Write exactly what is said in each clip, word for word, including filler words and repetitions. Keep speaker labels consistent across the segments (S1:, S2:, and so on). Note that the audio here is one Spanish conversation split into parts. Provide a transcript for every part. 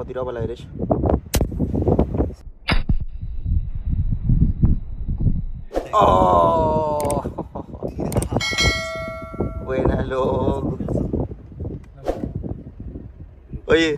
S1: No, tirado para la derecha. ¡Oh! Buena, loco. Oye.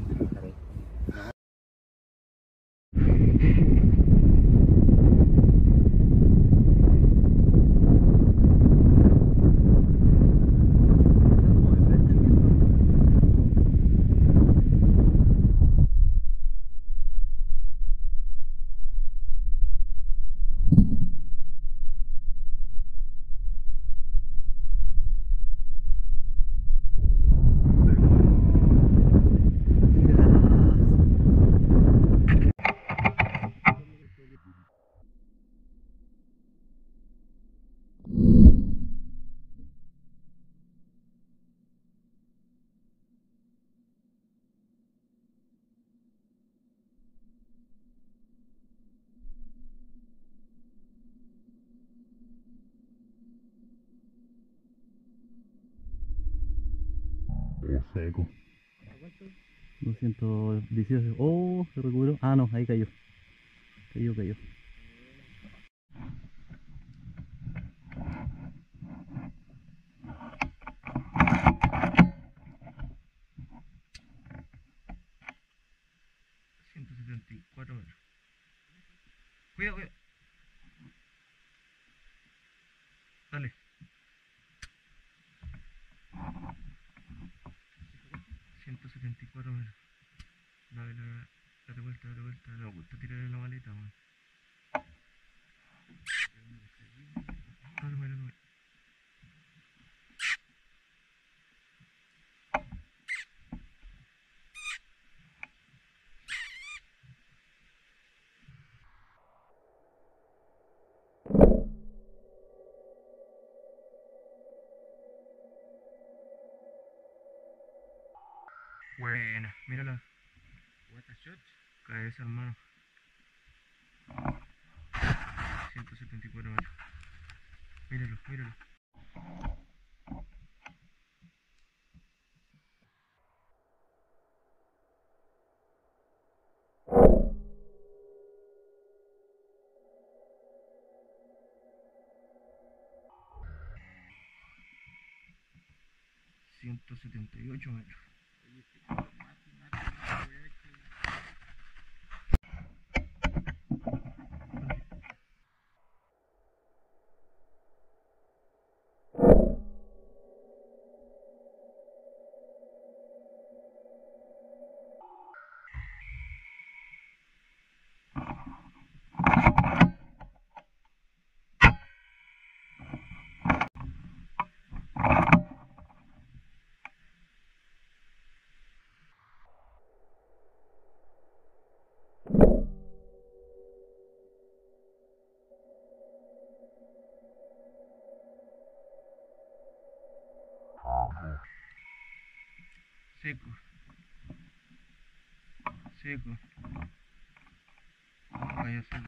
S2: Seco. doscientos dieciocho. Oh, se recuperó. Ah, no, ahí cayó. Cayó, cayó.
S1: ciento setenta y cuatro metros. Cuidado, cuidado. Dale. ciento setenta y cuatro metros. Dale, dale, dale vuelta, dale vuelta. No me gusta tirarle la maleta, man. Dale, dale, dale. Buena, mírala. Cabeza, hermano. ciento setenta y cuatro metros. Míralo, míralo. ciento setenta y ocho metros. Seco. Seco. Vaya seco.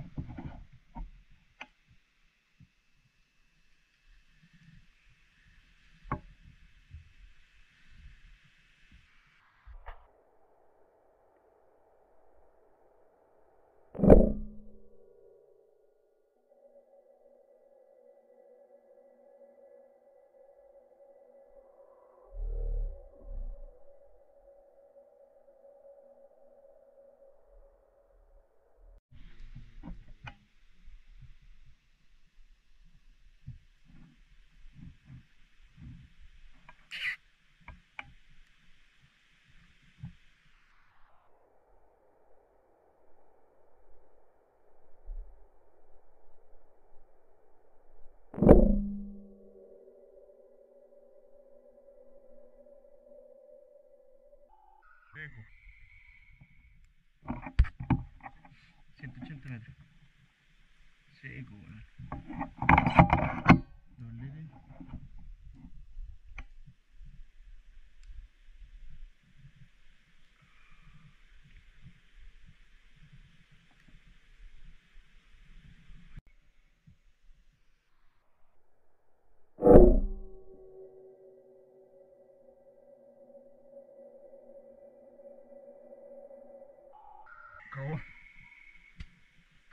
S1: Seco. ciento ochenta metros. Seco, weón. Doblete.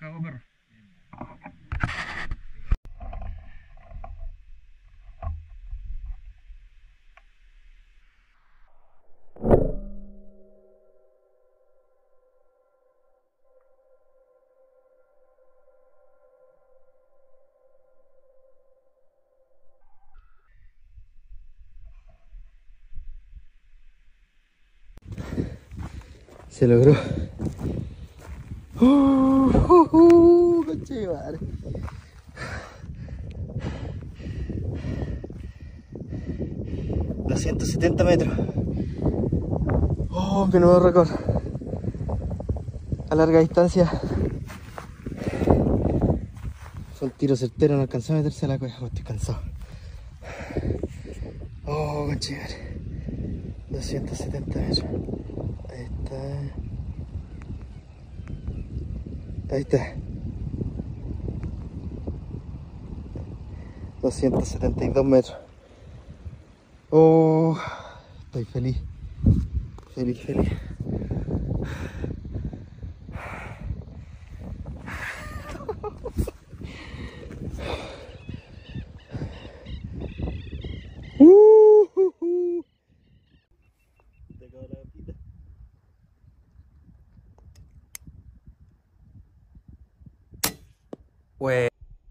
S1: Cago perro.
S2: Se logró. Uh, uh, uh, conche madre. doscientos setenta metros. Oh, qué nuevo récord. A larga distancia. Fue un tiro certero, no alcanzó a meterse a la cueva, estoy cansado. Oh, conche madre. doscientos setenta metros. Ahí está. Ahí está. doscientos setenta y dos metros. Oh, estoy feliz. Feliz, feliz. Uh, uh, uh. Te acabó la pita. Buena.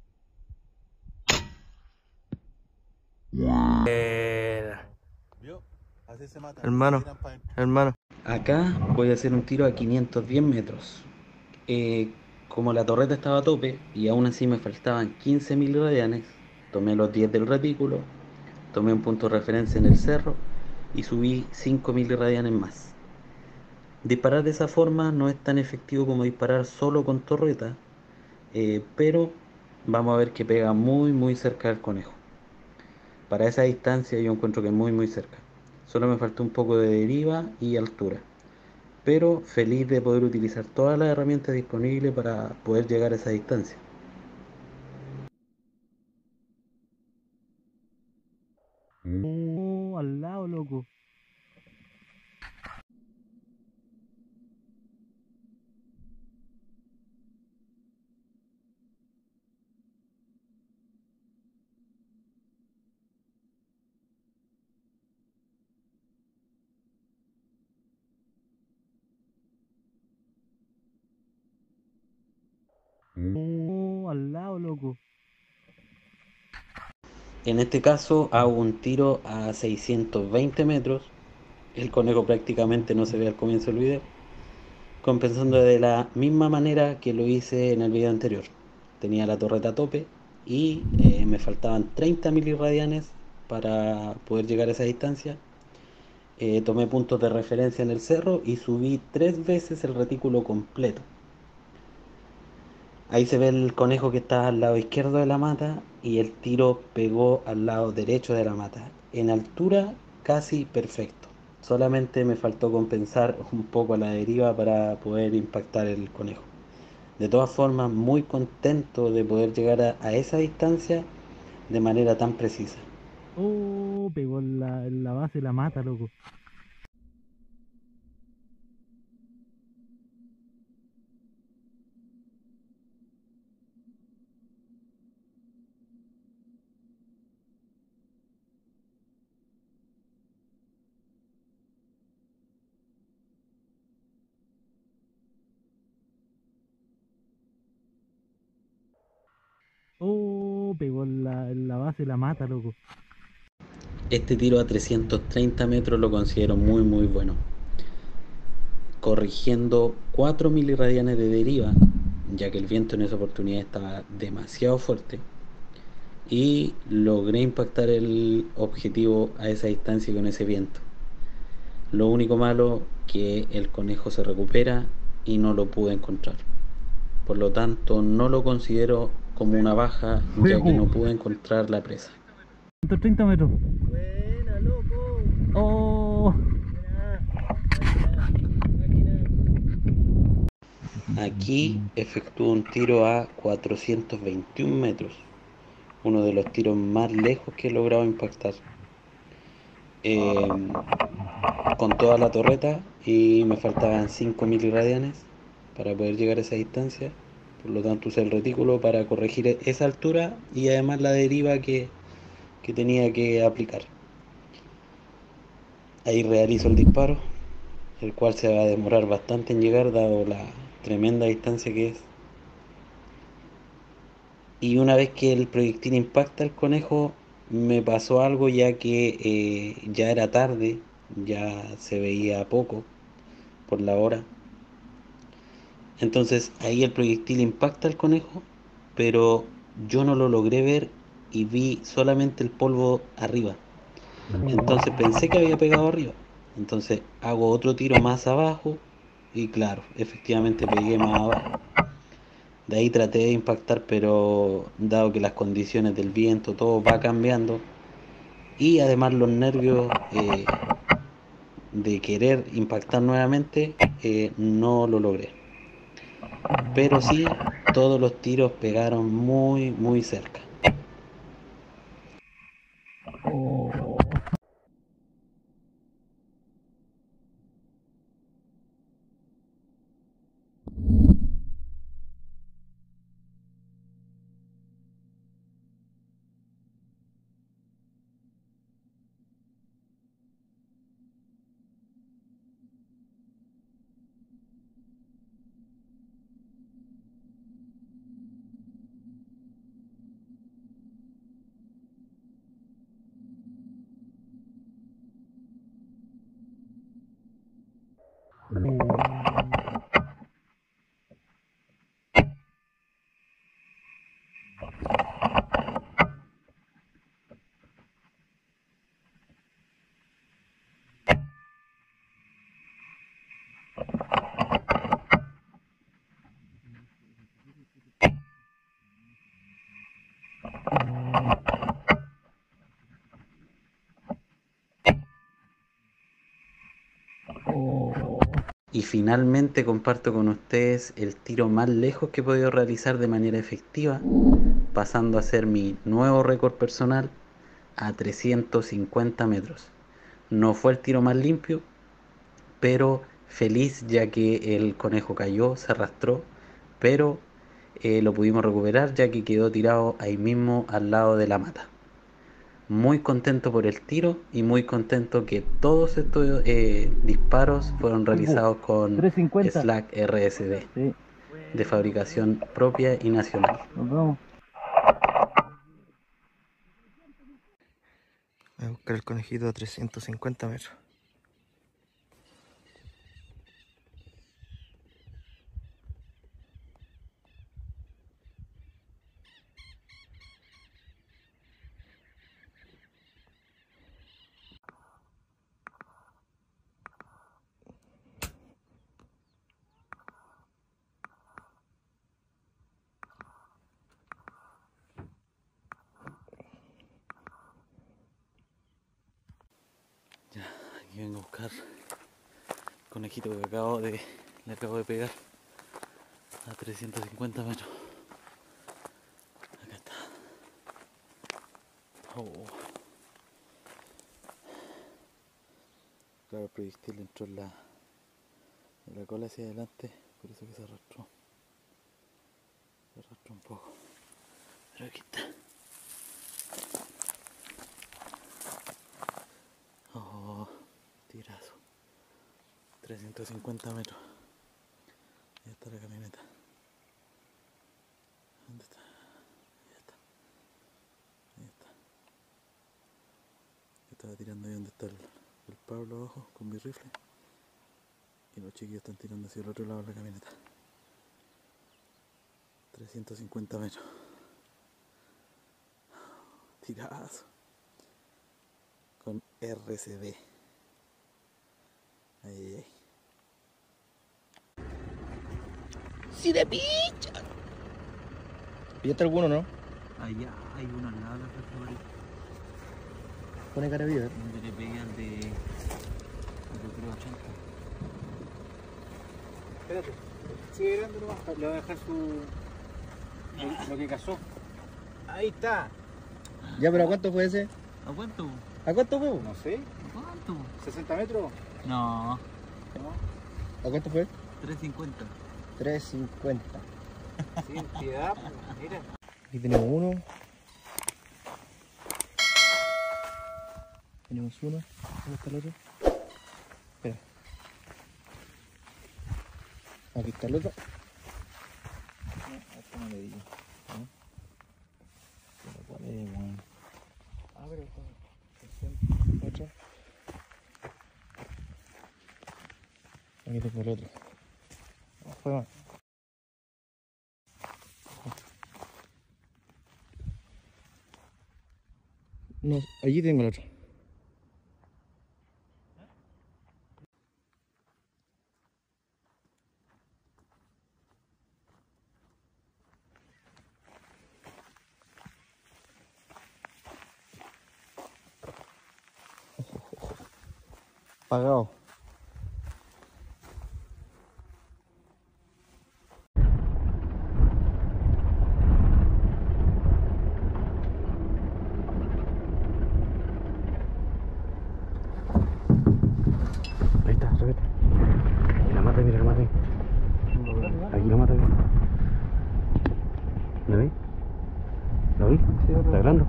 S3: Así se mata.
S2: Hermano, hermano. Acá voy a hacer un tiro a quinientos diez metros. Eh, como la torreta estaba a tope y aún así me faltaban quince miliradianes, tomé los diez del retículo, tomé un punto de referencia en el cerro y subí cinco miliradianes más. Disparar de esa forma no es tan efectivo como disparar solo con torreta, eh, pero vamos a ver que pega muy muy cerca del conejo. Para esa distancia yo encuentro que es muy muy cerca. Solo me faltó un poco de deriva y altura, pero feliz de poder utilizar todas las herramientas disponibles para poder llegar a esa distancia. Oh, al lado, loco. Oh, al lado, loco. En este caso hago un tiro a seiscientos veinte metros. El conejo prácticamente no se ve al comienzo del video, compensando de la misma manera que lo hice en el video anterior. Tenía la torreta a tope y eh, me faltaban treinta miliradianes para poder llegar a esa distancia. Eh, tomé puntos de referencia en el cerro y subí tres veces el retículo completo. Ahí se ve el conejo que está al lado izquierdo de la mata y el tiro pegó al lado derecho de la mata. En altura casi perfecto. Solamente me faltó compensar un poco la deriva para poder impactar el conejo. De todas formas, muy contento de poder llegar a, a esa distancia de manera tan precisa. Oh, pegó en la, en la base de la mata, loco. Oh, pegó en la, en la base de la mata, loco. Este tiro a trescientos treinta metros lo considero muy muy bueno. Corrigiendo cuatro miliradianes de deriva, ya que el viento en esa oportunidad estaba demasiado fuerte. Y logré impactar el objetivo a esa distancia con ese viento. Lo único malo que el conejo se recupera y no lo pude encontrar. Por lo tanto, no lo considero como una baja, ya que no pude encontrar la presa. ciento treinta metros.
S3: Buena, loco.
S2: Oh. Aquí efectúo un tiro a cuatrocientos veintiún metros. Uno de los tiros más lejos que he logrado impactar. Eh, con toda la torreta y me faltaban cinco miliradianes para poder llegar a esa distancia. Por lo tanto usé el retículo para corregir esa altura y además la deriva que, que tenía que aplicar. Ahí realizo el disparo, el cual se va a demorar bastante en llegar dado la tremenda distancia que es. Y una vez que el proyectil impacta el conejo, me pasó algo ya que eh, ya era tarde, ya se veía poco por la hora. Entonces ahí el proyectil impacta el conejo, pero yo no lo logré ver y vi solamente el polvo arriba. Entonces pensé que había pegado arriba. Entonces hago otro tiro más abajo y claro, efectivamente pegué más abajo. De ahí traté de impactar, pero dado que las condiciones del viento, todo va cambiando y además los nervios eh, de querer impactar nuevamente, eh, no lo logré. Pero sí, todos los tiros pegaron muy, muy cerca. Y finalmente comparto con ustedes el tiro más lejos que he podido realizar de manera efectiva, pasando a ser mi nuevo récord personal a trescientos cincuenta metros. No fue el tiro más limpio, pero feliz ya que el conejo cayó, se arrastró, pero eh, lo pudimos recuperar ya que quedó tirado ahí mismo al lado de la mata. Muy contento por el tiro y muy contento que todos estos eh, disparos fueron realizados con Slack R S D, sí, de fabricación propia y nacional.
S1: Nos vamos. Voy a buscar el conejito a trescientos cincuenta metros.
S2: Ya, aquí vengo a buscar el conejito que acabo de, le acabo de pegar a trescientos cincuenta metros. Acá está. Oh. Claro, el proyectil entró en la, en la cola hacia adelante, por eso que se arrastró. Se arrastró un poco. Pero aquí está. Oh, tirazo. trescientos cincuenta metros. Ahí está la camioneta. ¿Dónde está? Ahí está. Ahí está. Yo estaba tirando ahí donde está el, el Pablo abajo con mi rifle. Y los chiquillos están tirando hacia el otro lado de la camioneta. trescientos cincuenta metros. Tirazo. Con R C D. Ay, ay, ay.
S3: ¡Si de picha! ¿Pillaste alguno, no?
S2: Allá hay uno al lado de la Fuerza Amarilla.
S3: Pone cara viva.
S2: Donde le pegué al de... yo creo ochenta.
S4: Espérate, sigue grande nomás, le voy a dejar su... lo, lo que cazó. Ahí está.
S3: Ya, pero ¿a cuánto fue ese?
S2: ¿A cuánto?
S3: ¿A cuánto fue?
S4: No sé,
S2: ¿A cuánto?
S4: ¿sesenta metros?
S2: No,
S4: No.
S3: ¿A cuánto fue?
S2: trescientos cincuenta.
S3: tres cincuenta.
S4: Sin piedad, mira.
S3: Aquí tenemos uno. Tenemos uno. ¿Dónde está el otro? Espera. Aquí está el otro. No, esto no le digo. ¿No? ¿Cuál es, weón? Ah, pero está. Otro. Aquí tengo el otro. No, fue más. No, allí tengo el otro. Apagado.
S2: Ahí está, súbete. Mira, mata, mira, la mata. Aquí lo mata. ¿Lo vi? ¿Lo vi? ¿Está grande?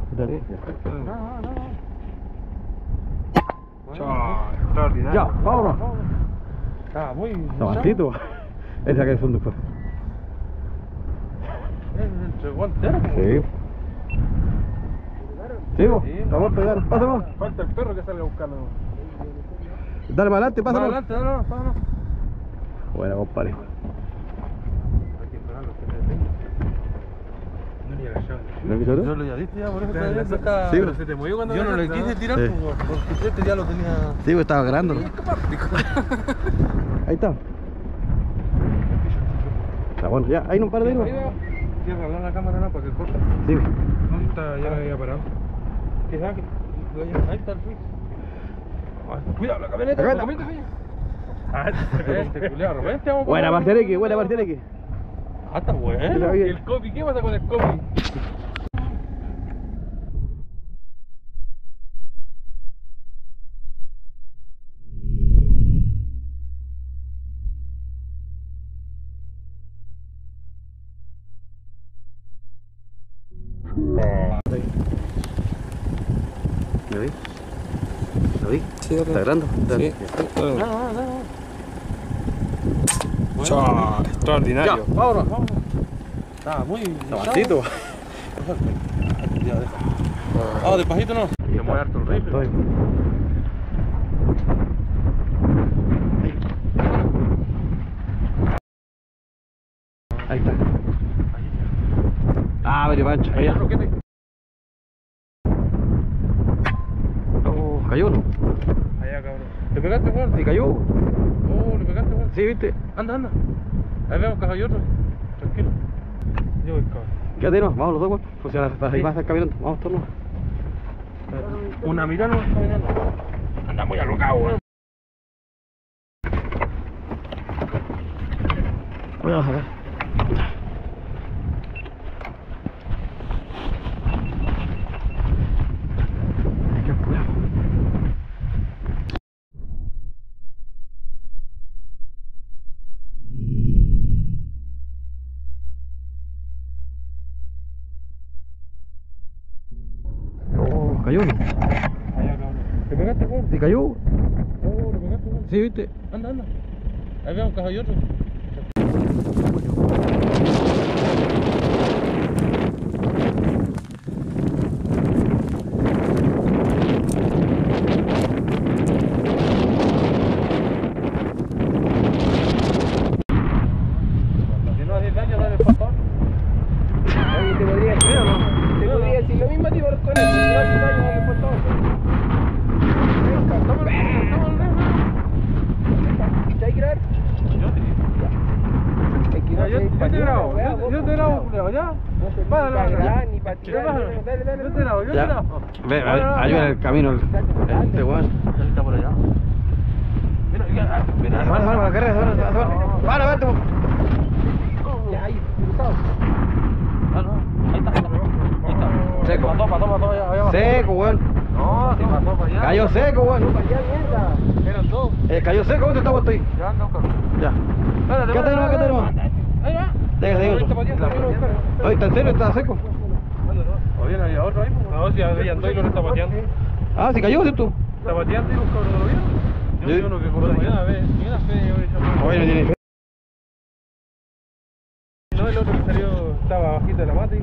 S1: Chao, extraordinario.
S2: Ya, vámonos.
S1: Está muy.
S2: Tomantito. Esa que es un después.
S1: Entregó entero.
S2: Sí. Sí, vos. Vamos a pegar. Pásame.
S1: Falta el perro que salga a buscarlo.
S2: Dale para adelante, pásame.
S1: Adelante, no, no, no.
S2: Bueno, compadre.
S1: Hay que esperarlo, que se detenga. No le llega ya.
S2: ¿Lo viste otro?
S1: Yo lo ya viste ya, por eso está bien, está...
S2: Sí,
S1: pero se te movió cuando... Yo no le quise tirar,
S2: Sí.
S1: pues, porque este ya lo tenía...
S2: Sí, pues estaba grande. Ahí está. Está bueno, ya, ahí no para de irnos.
S1: Cierra la cámara, no, para que corta.
S2: Sí.
S1: ¿Dónde está? Ya lo había parado. ¿Qué sabe? Ahí está el switch. Cuidado, la camioneta,
S2: Acá
S1: la
S2: está.
S1: camioneta. Ah, este culiado, vente, vamos.
S2: Buena Marcianeque, buena Marcianeque.
S1: Ah, está bueno. ¿Y el copy? ¿Qué pasa con el copy?
S2: ¿Lo vi? ¿Lo vi?
S3: Sí,
S2: ¿Está grande?
S3: Sí.
S1: No, no, no. Chao, extraordinario.
S2: Ya, vámonos.
S1: Está muy...
S2: Tomantito.
S1: Ya, deja. Ah, despacito no. Se mueve harto el rifle.
S2: Estoy. Ahí está. Ah, vale, Pancho.
S1: Ahí
S2: Allá.
S1: el roquete.
S2: Oh, cayó, ¿no?
S1: Allá, cabrón. ¿Le pegaste, Juan?
S2: Sí, cayó.
S1: Oh, ¿le pegaste, Juan?
S2: Sí, viste.
S1: Anda, anda. Ahí vemos que hay otro. Tranquilo. Yo voy, cabrón.
S2: Quédate, no. Vamos los dos, güey. Funciona. Ahí vas a estar caminando. Vamos todos.
S1: Una mirada no está mirando. Anda muy alocado, weón.
S2: Voy a bajar. Hay que apurar. Oh, cayó, ¿no?
S1: Allá, cabrón. ¿Le pegaste, Juan?
S2: Sí, cayó.
S1: Oh, ¿le pegaste, Juan?
S2: Sí, viste.
S1: Anda, anda. Ahí vemos que hay otro. Si no hace daño, dale el pastor.
S3: Oye, te podría decir, ¿o no? Te podría decir lo mismo a ti por con eso. Si no hace daño, dale el pastor. Venga, toma el toma el rifle. ¿Te hay que grabar?
S1: Yo te
S3: Es que
S1: Ya,
S3: no
S1: yo,
S3: sé,
S1: yo
S3: pa'
S1: te
S3: ni
S1: grabo,
S3: una weá,
S1: yo,
S3: vos,
S1: yo te
S3: pues,
S1: grabo,
S3: culiao.
S1: Leo, ¿ya?
S3: No se
S1: Vale,
S3: para
S1: vale,
S3: grabar
S1: vale.
S3: ni para tirar.
S1: Dale,
S3: Dale, dale, dale.
S1: yo te grabo, yo te
S2: Ya.
S1: grabo.
S2: Ve, ayuda en el camino. el- Este weón.
S1: Él está por allá. Mira, ya, mira.
S2: Vale, vale, para la carrera, vale, vale, vale. Vale, vale, tú.
S3: Ya, ahí, cruzado.
S1: Ah, no, ahí está, ahí está. Ahí está.
S2: Seco.
S1: Pasó, pasó, pasó, allá, allá abajo.
S2: Seco, weón.
S1: No, sí pasó para allá.
S2: Cayó seco, weón.
S3: Para allá, mierda.
S1: Eran dos.
S2: Eh, cayó seco, ¿dónde está puesto ahí?
S1: Ya anda, Oscar.
S2: Ya.
S1: Espérate,
S2: Quédate nomás, quédate nomás.
S1: Ahí va. Déjale ahí otro. Ahí está, ¿en serio? ¿Está seco?
S3: ¿O bien había otro ahí? No, si había dos y lo está pateando.
S1: Ah, ¿se cayó, cierto?
S3: ¿Está pateando y los cabros no lo vieron? Yo vi uno que corrió mañana, a ver, mira fe,
S1: Oye, no tiene fe.
S3: no, el otro que salió estaba bajito de la mata y...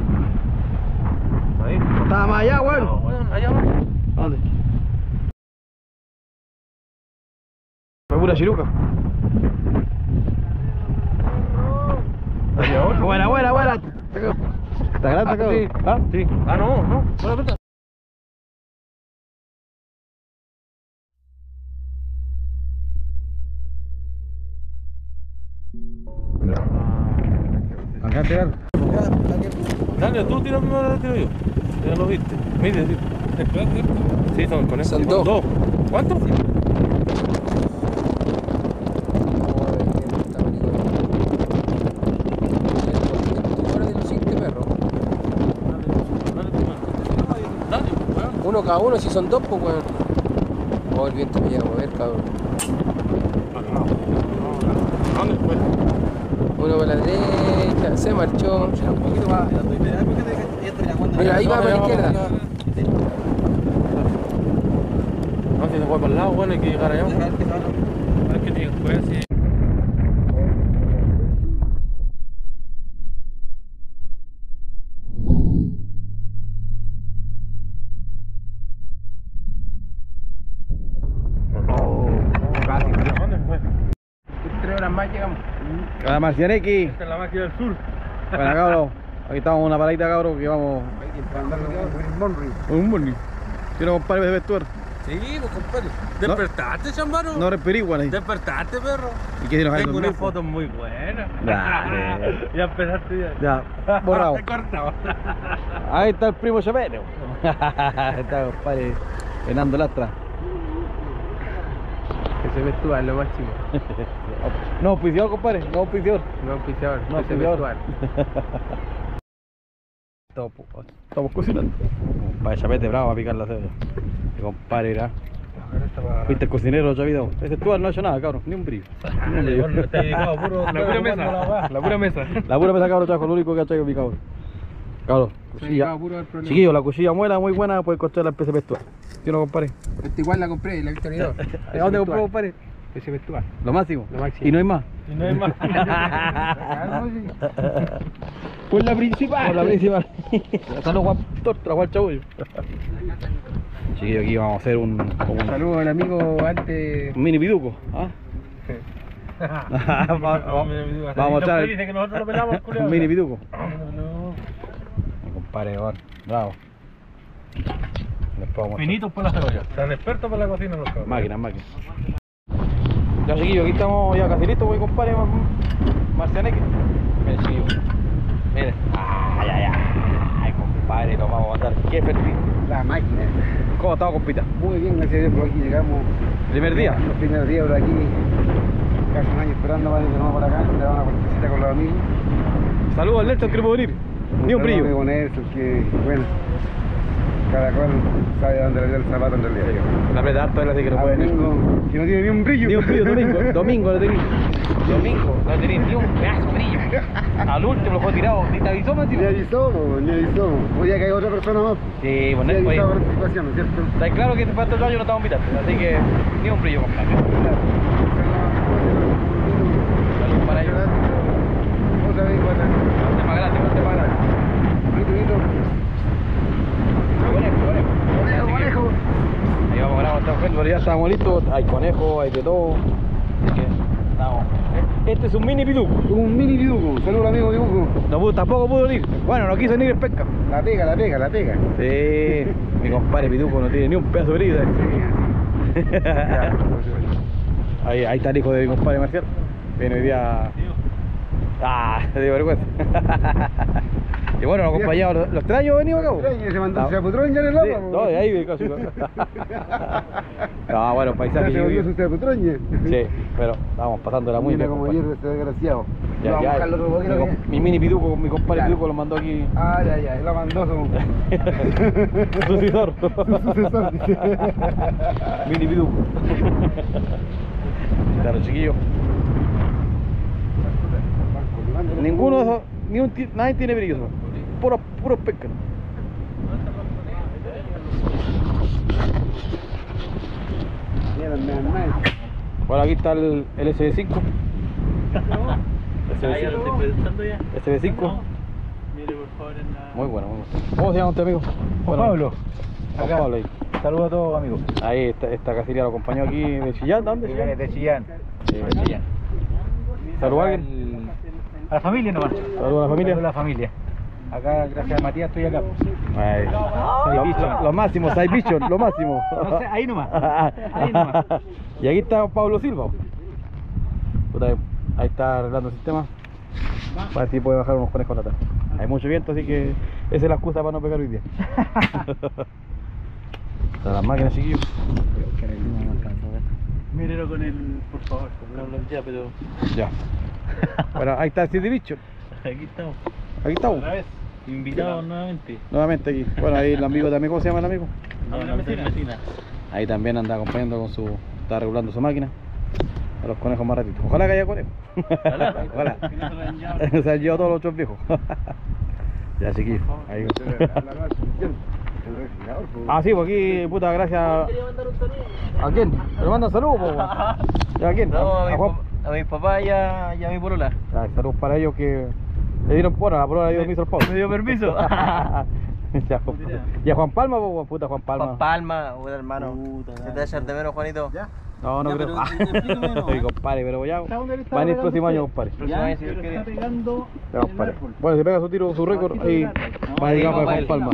S3: Ahí.
S1: Estaba más allá, weón.
S3: No, bueno, allá abajo.
S1: ¿Dónde? Fue pura chiruca. Buena, buena, buena. ¿Está grande acá?
S3: Sí.
S1: ¿Ah? Sí.
S3: Ah, no, no, buena verdad.
S1: Acá te dan.
S3: Dale, tú tira primero, lo tiro yo. Ya lo viste. Mire, sí. Sí, son con eso.
S4: Son dos.
S3: Dos. ¿Cuántos?
S4: Uno cada uno, si son dos, pues weón. Oh, el viento me llega a mover, cabrón.
S3: ¿Dónde fue?
S4: Uno para la derecha, se marchó.
S5: Un poquito más.
S4: Mira, ahí va para la izquierda.
S3: No, si se fue para el lado, bueno, hay que llegar allá. A ver qué tiene después, sí.
S4: Tres horas más llegamos.
S1: A la Marcianequi.
S3: Esta es la máquina del sur.
S1: Bueno, cabros. Aquí estamos en una paradita, cabros, que vamos. Un morning. Quiero compadre de vestuario.
S3: Sí, pues compadre. ¿Despertaste, chambaro?
S1: No respiré igual ahí.
S3: ¿Despertaste, perro?
S1: ¿Y qué si nos hay
S3: Tengo
S1: dormir,
S3: una
S1: pues?
S3: foto muy buena.
S1: Dale.
S3: Ya empezaste ya.
S1: Ya, borrado.
S3: Te cortaba.
S1: Ahí está el primo Chapero. Está compadre Fernando Lastra.
S4: Que se vestuar lo máximo.
S1: No, auspiciador, compadre. No, auspiciador.
S4: No auspiciador,
S1: No,
S4: que se
S1: auspiciador.
S4: vestuar.
S1: Estamos, estamos cocinando. Compadre Chapete, bravo a picar la cebolla. Mi compadre, ¿verdad? Fuiste el cocinero, Chavito. Ese tú no ha hecho nada, cabrón. Ni un brillo. Ni un brillo.
S3: Está dedicado puro. La pura mesa. La pura mesa.
S1: La pura mesa, cabrón, trajo lo único que ha traído mi cabrón. Cabrón, cuchilla. Chiquillo, la cuchilla muela muy buena, puedes cortar la especie vestuar. ¿Sí o no, compadre?
S4: Esta igual la compré, la Victoria.
S1: ¿A dónde compró, compadre?
S4: Ese vestuar.
S1: Lo máximo.
S4: Lo máximo.
S1: ¿Y no hay más?
S3: Y no hay más.
S1: Pues la principal. Por la principal. Están los guapos, trajo al chabullo. Chiquillo, aquí vamos a hacer un, como un,
S4: Saludos al amigo antes.
S1: un mini piduco. ¿Ah? vamos, vamos a echar
S3: Dice que nosotros lo pelamos,
S1: un mini piduco.
S3: No.
S1: Mi compadre, bueno, bravo. Después vamos a
S3: Finitos por la cebolla. Tan expertos para la cocina los cabros.
S1: máquinas, máquinas. Ya, chiquillo, aquí estamos ya casi listos, mi compadre Marcianeque. Mire, chiquillo. Mire. Ay, ay, ay. Ay, compadre, nos vamos a matar. Qué feliz.
S4: La máquina.
S1: ¿Cómo estamos, compita?
S4: Muy bien, gracias a Dios, por aquí llegamos.
S1: ¿Primer día?
S4: Los primeros días por aquí. Casi un año esperando para que nos vamos para acá. Le damos una partecita con los amigos.
S1: Saludos al Nelson, que no puedo venir. Ni un brillo.
S4: Con Nelson, que bueno. Cada cual sabe dónde le dio el zapato en realidad.
S1: La aprieta harto él, así que no
S4: A
S1: puede venir.
S4: domingo, que no tiene ni un brillo.
S1: Ni un brillo, domingo. Domingo no tenía. Domingo no tenía ni un pedazo de brillo. Al último lo fue tirado. ¿Ni te avisó, man?
S4: Ni avisó, po, ni avisó. Podía que hay otra persona más.
S1: Sí, bueno,
S4: Ni
S1: es
S4: avisaba
S1: pues.
S4: por anticipación, ¿no es cierto?
S1: Está claro que para estos años no estamos invitados. Así que ni un brillo, compadre. Saludos para ellos.
S4: Otra vez, igual.
S1: Un tema grande, un tema grande.
S4: Bonito, bonito.
S1: Conejo, conejo.
S4: Conejo, conejo.
S1: Ahí vamos grabando, estamos viendo, pero ya estamos listos. Hay conejo, hay de todo. Así que estamos. Este es un mini piduco.
S4: Un mini dibujo. Saludos amigo dibujo.
S1: No pudo, tampoco pudo venir. Bueno, no quiso ni ir en pesca.
S4: La pega, la pega, la pega.
S1: Sí, mi compadre Piduco no tiene ni un pedazo de brida. ahí, ahí está el hijo de mi compadre Marcial. Viene hoy día. Ah, te dio vergüenza. Y bueno, nos acompañamos los, los tres años venimos acá.
S4: Se mandó,
S1: No.
S4: se aputró ya en el
S1: Sí,
S4: agua.
S1: no, de ahí vi casi. No, bueno, paisaje.
S4: Se volvió su aputroñe.
S1: Sí, pero estamos pasándola muy
S4: Mira
S1: bien.
S4: como
S1: compadre.
S4: hierve ese desgraciado.
S1: Ya,
S4: Vamos a
S1: ya,
S4: buscar el otro boquero
S1: mi,
S4: que-
S1: com- mi mini Piduco, mi compadre
S4: Claro.
S1: Piduco lo mandó aquí.
S4: Ah, ya, ya, la mandó su.
S1: Sucesor.
S4: sucesor.
S1: Mini Piduco. Claro, chiquillo. Ninguno de esos, ni un, ti- nadie tiene brillo. Puro, puro pesca. Bueno, aquí está el, el S B cinco. S B cinco. S B cinco. Muy bueno, muy bueno. ¿Cómo se llama usted, amigo?
S4: Juan
S1: Bueno,
S4: Pablo.
S1: Juan
S4: Acá.
S1: Pablo ahí.
S4: Saludos a todos, amigos.
S1: Ahí está, esta cacería lo acompañó aquí de Chillán. ¿Dónde? Chillán?
S4: De Chillán.
S1: Sí, de Chillán. ¿Saludó a alguien?
S4: A la familia nomás.
S1: ¿Saludó a la familia?
S4: Saludos a la familia. Acá, gracias a Matías, estoy acá.
S1: Ahí.
S4: Side
S1: Lo,
S4: Vision.
S1: lo- lo máximo, Side Vision, lo máximo.
S4: No sé, ahí nomás. Ahí nomás.
S1: Y aquí está Pablo Silva. Puta, ahí está arreglando el sistema. Para ver si puede bajar unos conejos a la tarde. Hay mucho viento, así que esa es la excusa para no pegar hoy día. Están las máquinas, chiquillos.
S4: Mírelo con el, por favor. Ya, pero...
S1: Ya. Bueno, ahí está el City Vision.
S4: Aquí estamos.
S1: Aquí estamos.
S4: Otra vez. Invitados nuevamente.
S1: Nuevamente aquí. Bueno, ahí el amigo también, ¿cómo se llama el amigo?
S4: No, no, Mesina.
S1: Ahí también anda acompañando con su... Está regulando su máquina. A los conejos más ratitos. Ojalá que haya conejos. Ojalá. O sea, yo todos los otros viejos. Ya, chiquillos. Ahí. Ah, sí, pues aquí, puta, gracias. ¿A quién? ¿Le mandan saludos, po? ¿Ya a quién?
S3: No, a,
S1: ¿A
S3: mi,
S1: Juan?
S3: pa- a mi papá y a, y a mi polola.
S1: Ya, saludos para ellos que le dieron, bueno, la prueba le dio permiso al Pablo.
S3: Me dio permiso.
S1: Ya, Juan- y a Juan Palma, po, puta, Juan Palma.
S3: Juan Palma, puta hermano. ¿Se te echar de menos, Juanito?
S4: ¿Ya?
S1: No, no
S4: Ya,
S1: creo.
S4: pero explícame, ¿no?
S1: Oye, compadre, pero ya.
S4: ¿Está dónde le
S1: Va
S4: estaba
S1: a venir el
S4: pegando
S1: próximo
S4: usted?
S1: año, compadre.
S3: Próximo año, si Dios
S4: pero
S3: quiere.
S4: está pegando
S1: Ya,
S4: en el
S1: compadre.
S4: árbol.
S1: Bueno, si pega su tiro, su récord, ahí va a llegar para Juan Palma.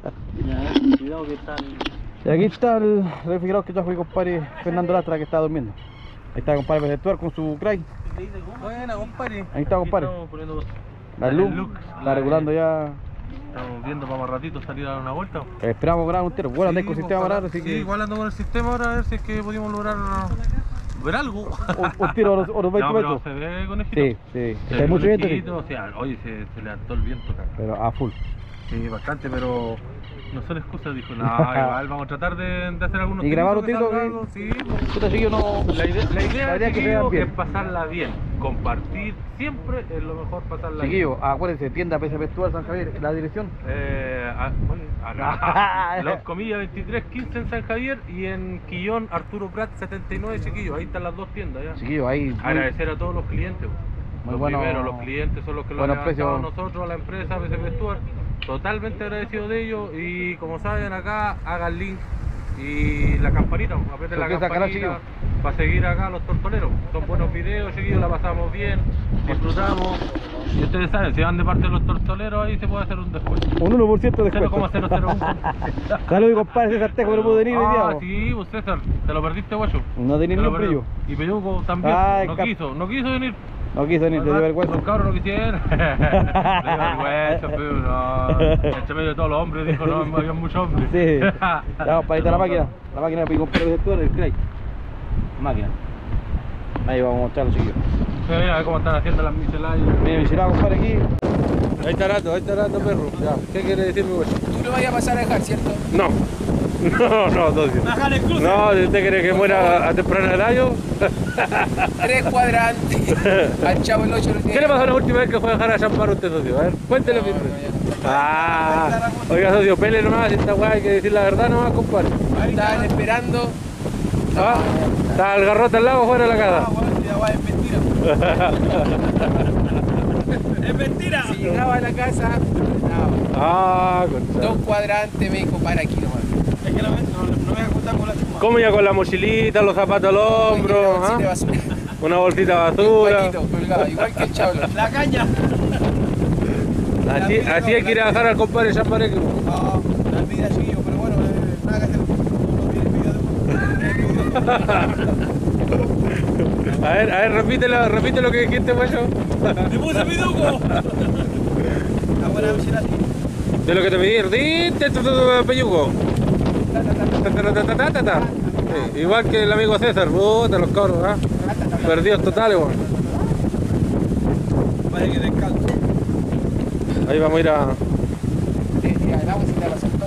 S4: Ya, cuidado que están...
S1: Y aquí está el refrigerador que trajo mi compadre Fernando Lastra, que está durmiendo. Ahí está el compadre Preceptuar con su cray.
S3: Buena, compadre.
S1: Ahí está, compadre.
S5: Estamos poniendo
S1: La luz está regulando ya.
S5: Estamos viendo para más ratito salir a dar una vuelta.
S1: Eh, Esperamos grabar un tiro. Bueno, andáis con
S5: Sí,
S1: sistema
S5: ojalá.
S1: raro, así
S5: Sí,
S1: que
S5: igual ando con el sistema ahora a ver si es que podíamos lograr ver algo.
S1: un, un tiro a los, a los veinte
S5: No, pero
S1: metros.
S5: se ve conejito.
S1: Sí, sí.
S5: Se
S1: Hay
S5: ve
S1: mucho viento, sí.
S5: conejito, o sea, oye, se, se levantó el viento acá.
S1: Pero a full.
S5: Sí, bastante, pero no son excusas, dijo. No, igual vamos a tratar de, de hacer algunos
S1: ¿Y grabar
S5: tiritos
S1: un
S5: que
S1: tiro
S5: salga
S1: que-
S5: algo, sí.
S1: Puta, chiquillo, no.
S5: La idea, la idea,
S1: La idea es que
S5: chiquillo,
S1: vean bien.
S5: es pasarla bien. Compartir siempre es lo mejor, pasarla bien.
S1: Chiquillo, acuérdense, tienda P C P Stuart San Javier, la dirección.
S5: Eh, a- oye, acá, Los Comillas veintitrés quince en San Javier y en Quillón Arturo Prat setenta y nueve, chiquillos. Ahí están las dos tiendas ya.
S1: Chiquillo, ahí. muy-
S5: Agradecer a todos los clientes.
S1: Muy
S5: Los
S1: bueno-
S5: primeros, los clientes son los que lo han
S1: buenos
S5: levantado a
S1: precios.
S5: nosotros, a la empresa P C P Stuart. Totalmente agradecido de ellos y como saben acá, hagan link y la campanita, aprieten la
S1: ¿Por qué esa cara,
S5: campanita para seguir acá a los tortoleros. Son buenos videos, chiquillos, la pasamos bien, disfrutamos. Y ustedes saben, si van de parte de los tortoleros ahí se puede hacer un descuento.
S1: Un uno por ciento de
S5: cero coma
S1: descuento.
S5: cero cero uno.
S1: Saludos, mi compadre César Tejo, que no pudo venir hoy día.
S5: Ah,
S1: po.
S5: sí, pues César, te lo perdiste, guacho.
S1: No tenía
S5: Te
S1: ni
S5: lo
S1: un
S5: perdí.
S1: brillo.
S5: Y Peyuco también,
S1: Ay,
S5: no
S1: cap-
S5: quiso, no quiso venir.
S1: No quiso venir, te dio vergüenza.
S5: Los cabros no quisieron. Le dio vergüenza, pero no. Entre medio de todos los hombres dijo, no, había muchos hombres.
S1: Sí. Ya, compadre, la máquina. La máquina de compadre Preceptuar, el cray. Máquina. Ahí vamos a mostrarlo, chiquillos.
S5: Mira, mira, a ver cómo están haciendo las micelayas.
S1: Mira, mi chilado, compadre, aquí.
S5: Ahí está rato, ahí está rato, perro. Ya. ¿Qué quiere decir mi guacho?
S3: Tú lo vayas a pasar a dejar, ¿cierto?
S5: No. No, no, socio. No, si usted quiere que muera a temprana edad, yo.
S3: Tres cuadrantes. Al chavo el ocho lo tiene.
S5: ¿Qué le pasó la última vez que fue a dejar a champar usted, socio? A ver, cuéntele
S3: No,
S5: bien.
S3: no, ya.
S5: Ah, oiga, socio, pele nomás, si esta weá hay que decir la verdad nomás, compadre.
S3: Estaban esperando.
S5: Ah, está el garrote al lado fuera de la casa.
S3: Es mentira. Si llegaba a la casa, no.
S5: Ah, concha.
S3: Dos cuadrantes me dijo, para aquí nomás.
S4: Es que no, no, no me voy a juntar con la chuma.
S5: ¿Cómo ya con la mochilita, los zapatos al hombro?
S3: Oye, una bolsita de
S5: ¿Ah?
S3: basura.
S5: Una bolsita de
S3: Un
S5: basura.
S3: paquito colgado, igual que el chablo.
S4: La caña.
S5: Así, así hay que ir a dejar al compadre Champareque.
S4: No, la envidia, chiquillo, pero bueno, eh, nada que hacer. Uno tiene envidia de uno.
S5: A ver, a ver, repítelo, repite lo que dijiste, guacho.
S4: ¡Me puse piduco! La buena mochila así.
S5: De lo que te pedí, dite tu peyugo. Sí, igual que el amigo César, puta los cabros, ¿ah? Perdidos totales, weón.
S4: Vaya que descanso.
S5: Ahí vamos a ir a.
S3: Sí, sí, el agua se te va a pasar todo.